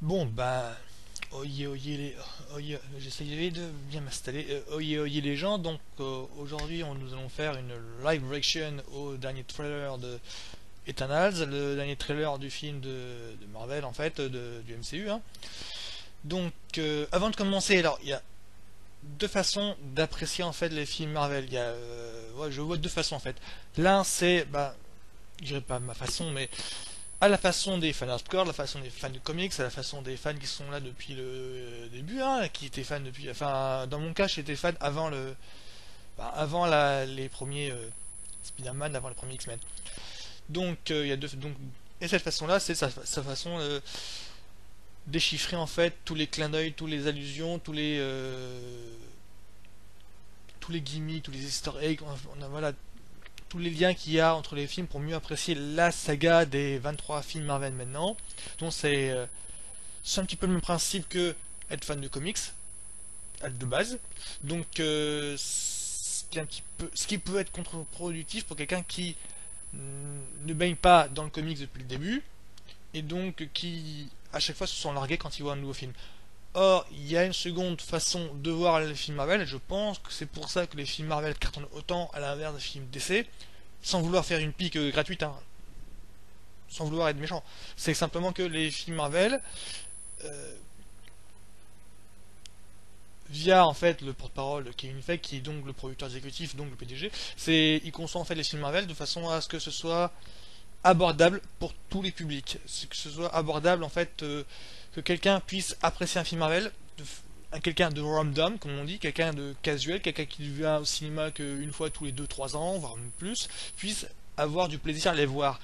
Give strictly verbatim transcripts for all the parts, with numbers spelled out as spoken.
Bon, bah, oyez, oyez les, oyez, j'essayais de bien m'installer. Euh, oyez, oyez les gens. Donc euh, aujourd'hui, on- nous allons faire une live reaction au dernier trailer de Eternals, le dernier trailer du film de, de Marvel en fait, de- du M C U. Hein. Donc, euh, avant de commencer, alors il y a deux façons d'apprécier en fait les films Marvel. Il y a, euh, ouais, je vois deux façons en fait. L'un, c'est, bah, je dirais pas ma façon, mais à la façon des fans hardcore, la façon des fans de comics, à la façon des fans qui sont là depuis le début, hein, qui étaient fans depuis. Enfin, dans mon cas, j'étais fan avant le, bah, avant la, les premiers euh, Spider-Man, avant les premiers X-Men. Donc, euh, il y a deux, donc, et cette façon-là, c'est sa, sa façon de déchiffrer en fait tous les clins d'œil, tous les allusions, tous les, euh, tous les gimmicks, tous les Easter eggs, on a, voilà, tous les liens qu'il y a entre les films pour mieux apprécier la saga des vingt-trois films Marvel maintenant. Donc c'est euh, c'est un petit peu le même principe que être fan de comics de base. Donc euh, ce qui est un petit peu, ce qui peut être contre-productif pour quelqu'un qui mm, ne baigne pas dans le comics depuis le début et donc qui à chaque fois se sent largué quand il voit un nouveau film. Or, il y a une seconde façon de voir les films Marvel, et je pense que c'est pour ça que les films Marvel cartonnent autant à l'inverse des films D C, sans vouloir faire une pique euh, gratuite, hein, sans vouloir être méchant. C'est simplement que les films Marvel, euh, via en fait le porte-parole de Kevin Feige, qui est donc le producteur exécutif, donc le P D G, c'est il conçoit en fait les films Marvel de façon à ce que ce soit abordable pour tous les publics, que ce soit abordable en fait, euh, que quelqu'un puisse apprécier un film Marvel, de, quelqu'un de random comme on dit, quelqu'un de casuel, quelqu'un qui vient au cinéma qu'une fois tous les deux trois ans, voire même plus, puisse avoir du plaisir à les voir.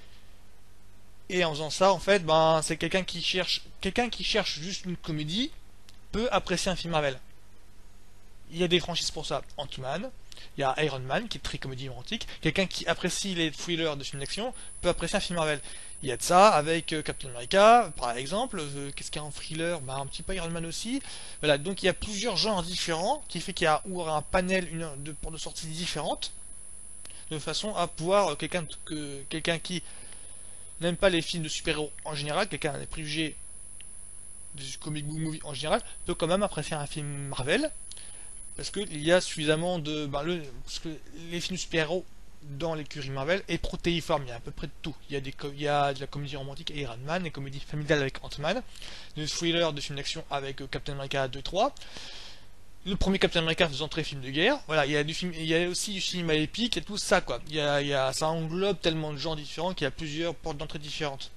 Et en faisant ça, en fait, ben, c'est quelqu'un qui cherche, quelqu'un qui cherche juste une comédie peut apprécier un film Marvel. Il y a des franchises pour ça. Ant-Man, il y a Iron Man qui est très comédie romantique. Quelqu'un qui apprécie les thrillers de films d'action peut apprécier un film Marvel. Il y a de ça avec euh, Captain America, par exemple. Euh, Qu'est-ce qu'il y a en thriller? Bah, un petit peu Iron Man aussi. Voilà, donc il y a plusieurs genres différents qui fait qu'il y a ou un panel une, de, de sorties différentes de façon à pouvoir euh, quelqu'un que quelqu'un qui n'aime pas les films de super-héros en général, quelqu'un a des préjugés du comic book movie en général, peut quand même apprécier un film Marvel, parce qu'il y a suffisamment de... Ben, le, parce que les films de super-héros dans l'écurie Marvel est protéiforme, il y a à peu près de tout. Il y a, des, il y a de la comédie romantique avec Iron Man, des comédies familiales avec Ant-Man, des thrillers de films d'action avec euh, Captain America deux trois, le premier Captain America faisant très film de guerre. Voilà, il y a du film, il y a aussi du cinéma épique, et tout ça quoi. Il y a, il y a, ça englobe tellement de genres différents qu'il y a plusieurs portes d'entrée différentes.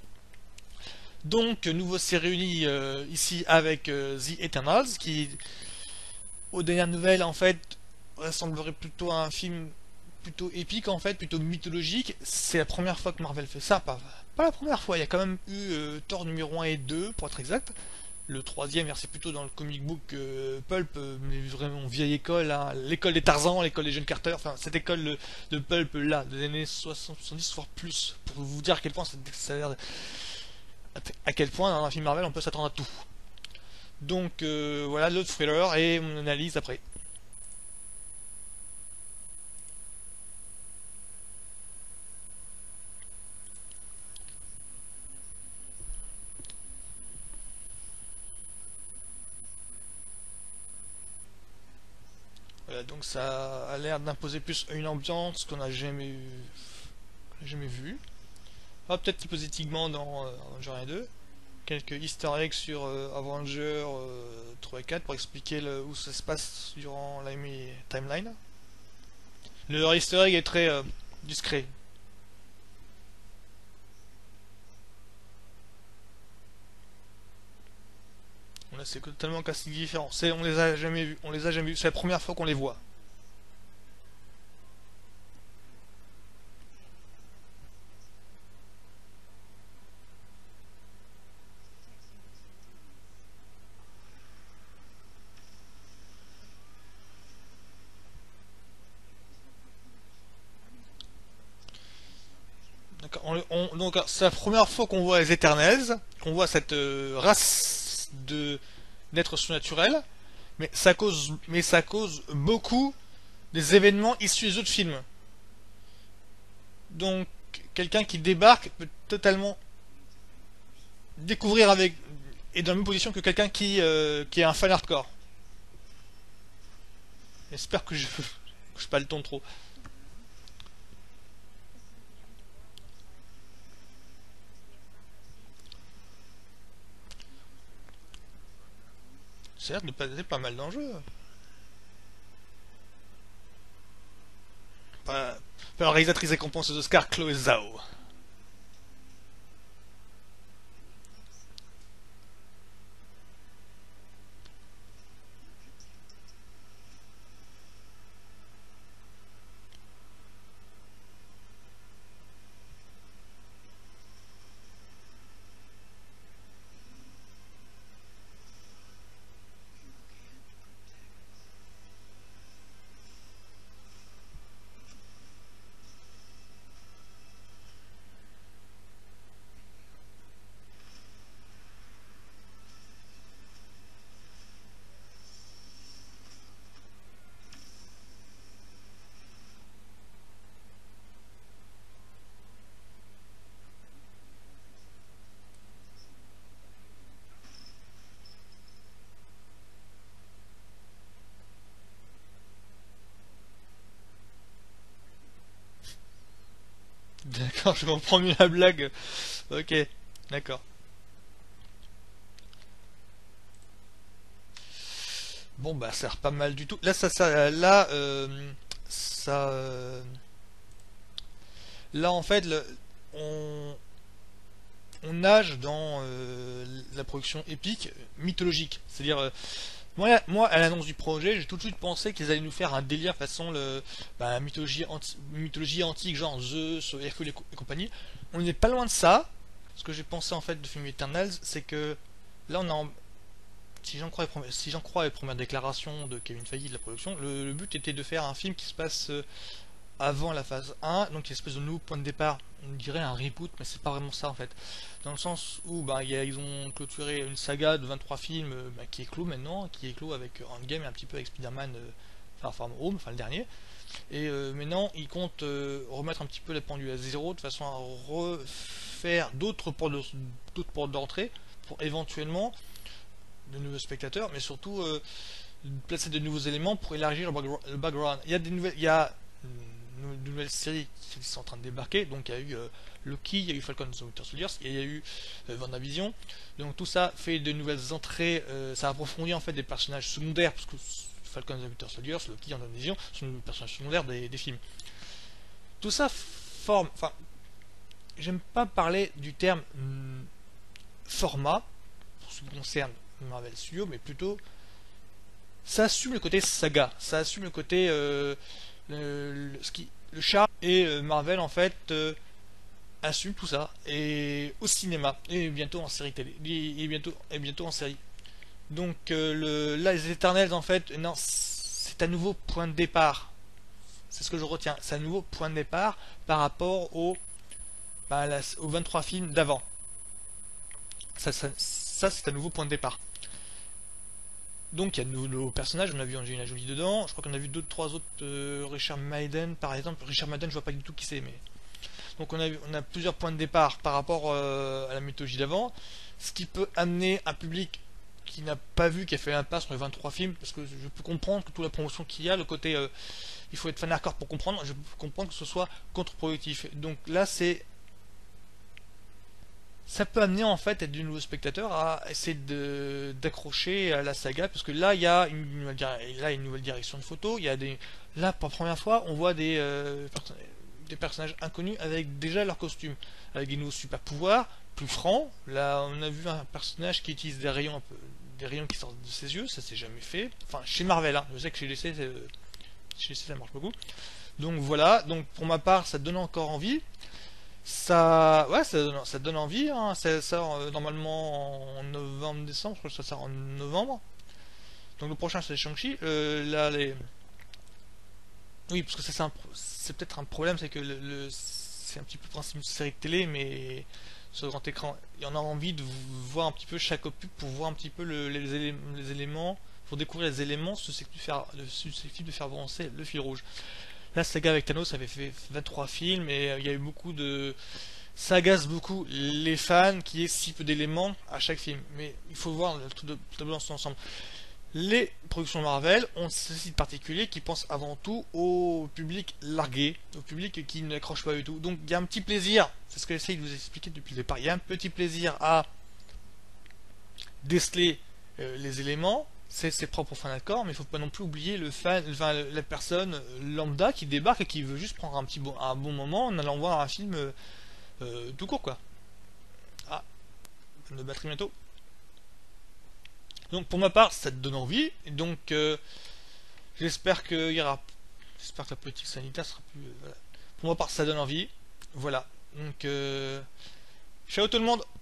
Donc, nouveau s'est réuni euh, ici avec euh, The Eternals, qui, aux dernières nouvelles, en fait, ressemblerait plutôt à un film plutôt épique, en fait, plutôt mythologique. C'est la première fois que Marvel fait ça, pas, pas la première fois. Il y a quand même eu euh, Thor numéro un et deux, pour être exact. Le troisième, c'est plutôt dans le comic book euh, Pulp, euh, mais vraiment vieille école, hein, l'école des Tarzans, l'école des jeunes Carter, enfin cette école de, de Pulp là, des années soixante, soixante-dix voire plus, pour vous dire à quel point ça, ça a l'air à quel point dans un film Marvel on peut s'attendre à tout. Donc euh, voilà l'autre thriller et mon analyse après. Voilà, donc ça a l'air d'imposer plus une ambiance qu'on n'a jamais, eu, jamais vue. Ah, peut-être hypothétiquement dans euh, Avengers deux. Quelques easter eggs sur euh, Avengers euh, trois et quatre pour expliquer le, où ça se passe durant la timeline. Le easter egg est très euh, discret. Là, c'est totalement un casting différent. C'est, on les a jamais vus. On les a jamais vus. C'est la première fois qu'on les voit. On, on, donc c'est la première fois qu'on voit les Eternals, qu'on voit cette euh, race de d'êtres surnaturels, mais ça cause, mais ça cause beaucoup des événements issus des autres films. Donc quelqu'un qui débarque peut totalement découvrir avec est dans la même position que quelqu'un qui, euh, qui est un fan hardcore. J'espère que je que je pas le ton trop. Ça a l'air de passer pas mal d'enjeux. Pas, pas la réalisatrice récompense aux Oscars, Chloé Zhao. D'accord, je comprends mieux la blague. Ok, d'accord. Bon bah ça a l'air pas mal du tout. Là ça, ça là euh, ça euh, là en fait le- on on nage dans euh, la production épique mythologique. C'est-à-dire euh, moi, moi à l'annonce du projet, j'ai tout de suite pensé qu'ils allaient nous faire un délire façon le bah, mythologie anti- mythologie antique genre Zeus, Hercule et, co- et compagnie. On n'est pas loin de ça. Ce que j'ai pensé en fait de film Eternals, c'est que là on est en, si j'en crois, les premi- si j'en crois les premières déclarations de Kevin Feige de la production, le, le but était de faire un film qui se passe euh, avant la phase un, donc une espèce de nouveau point de départ. On dirait un reboot, mais c'est pas vraiment ça en fait. Dans le sens où bah, y a- ils ont clôturé une saga de vingt-trois films euh, bah, qui est clos maintenant, qui est clos avec euh, Endgame et un petit peu avec Spider-Man, euh, enfin Far From Home, enfin le dernier. Et euh, maintenant, ils comptent euh, remettre un petit peu les pendules à zéro de façon à refaire d'autres portes de- d'autres portes d'entrée pour éventuellement de nouveaux spectateurs, mais surtout euh, placer de nouveaux éléments pour élargir le, backgr- le background. Il y a des nouvelles, il y a euh, de nouvelles séries qui sont en train de débarquer. Donc il y a eu euh, Loki, il y a eu Falcon and the Winter Soldier, et il y a eu euh, WandaVision. Donc tout ça fait de nouvelles entrées. Euh, ça approfondit en fait des personnages secondaires parce que Falcon and the Winter Soldier, Loki, WandaVision sont des personnages secondaires des, des films. Tout ça forme. Enfin, j'aime pas parler du terme mm, format pour ce qui concerne Marvel Studios, mais plutôt ça assume le côté saga, ça assume le côté euh, le, le- ce qui, le charme et euh, Marvel en fait euh, assume tout ça et au cinéma et bientôt en série télé et bientôt et bientôt en série. Donc euh, le, là les Éternels en fait non c'est un nouveau point de départ. C'est ce que je retiens. C'est un nouveau point de départ par rapport au, bah, la- aux vingt-trois films d'avant. Ça, ça, ça, c'est un nouveau point de départ. Donc il y a de nouveaux personnages, on a vu Angelina Jolie dedans, je crois qu'on a vu deux trois autres, euh, Richard Madden par exemple. Richard Madden je vois pas du tout qui c'est, mais donc on a, on a plusieurs points de départ par rapport euh, à la mythologie d'avant, ce qui peut amener un public qui n'a pas vu, qui a fait l'impasse sur les vingt-trois films, parce que je peux comprendre que toute la promotion qu'il y a, le côté euh, il faut être fan hardcore pour comprendre, je peux comprendre que ce soit contre-productif. Donc là c'est ça peut amener en fait des nouveaux spectateurs à essayer de d'accrocher à la saga, parce que là il y a une nouvelle, là, une nouvelle direction de photo, il y a des là pour la première fois on voit des euh, perso- des personnages inconnus avec déjà leur costume, avec des nouveaux super pouvoirs plus francs. Là on a vu un personnage qui utilise des rayons un peu, des rayons qui sortent de ses yeux, ça c'est jamais fait. Enfin chez Marvel, hein. Je sais que chez D C, c'est- chez D C ça marche beaucoup. Donc voilà, donc pour ma part ça donne encore envie. Ça, ouais, ça, donne- ça donne envie, hein. Ça sort euh, normalement en novembre-décembre, je crois que ça sort en novembre. Donc le prochain c'est Shang-Chi. Euh, là, les... Oui, parce que ça, c'est un pro- c'est peut-être un problème, c'est que le, le- c'est un petit peu le principe d'une série de télé, mais sur grand écran. Il y en a envie de voir un petit peu chaque opus pour voir un petit peu le- les, élé- les éléments, pour découvrir les éléments susceptibles de faire, de susceptibles de faire avancer le fil rouge. Là, Saga avec Thanos avait fait vingt-trois films et euh, il y a eu beaucoup de Ça agace beaucoup les fans qu'il y ait si peu d'éléments à chaque film. Mais il faut voir le tout de- tout tableau dans son ensemble. Les productions Marvel ont ce site particulier qui pense avant tout au public largué, au public qui n'accroche pas du tout. Donc il y a un petit plaisir, c'est ce que j'essaye de vous expliquer depuis le départ, il y a un petit plaisir à déceler euh, les éléments, c'est ses propres fans d'accord, mais il faut pas non plus oublier le fan, enfin, la personne lambda qui débarque et qui veut juste prendre un petit bon, un bon moment en allant voir un film euh, euh, tout court quoi. Ah, panne de batterie bientôt. Donc pour ma part, ça te donne envie. Et donc euh, j'espère qu'il y aura, j'espère que la politique sanitaire sera plus. Euh, voilà. Pour ma part, ça donne envie. Voilà. Donc euh, ciao tout le monde.